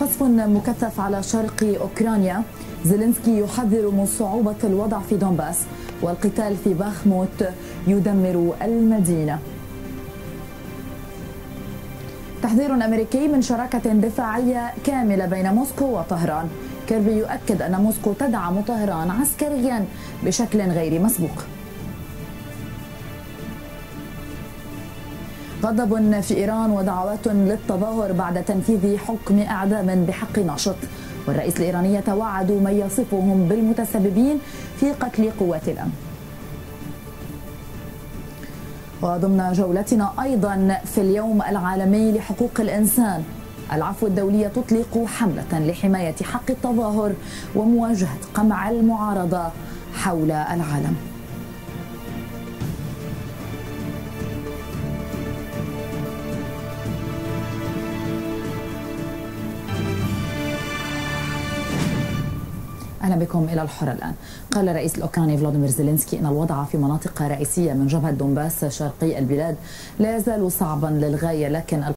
قصف مكثف على شرق أوكرانيا. زيلينسكي يحذر من صعوبة الوضع في دونباس، والقتال في باخموت يدمر المدينة. تحذير أمريكي من شراكة دفاعية كاملة بين موسكو وطهران. كيربي يؤكد أن موسكو تدعم طهران عسكريا بشكل غير مسبوق. غضب في إيران ودعوات للتظاهر بعد تنفيذ حكم إعدام بحق ناشط، والرئيس الإيراني يتوعد من يصفهم بالمتسببين في قتل قوات الأمن. وضمن جولتنا أيضا في اليوم العالمي لحقوق الإنسان، العفو الدولية تطلق حملة لحماية حق التظاهر ومواجهة قمع المعارضة حول العالم. أهلا بكم إلى الحر الآن. قال الرئيس الأوكراني فلاديمير زيلينسكي إن الوضع في مناطق رئيسية من جبهة دونباس شرقي البلاد لا يزال صعبا للغاية، لكن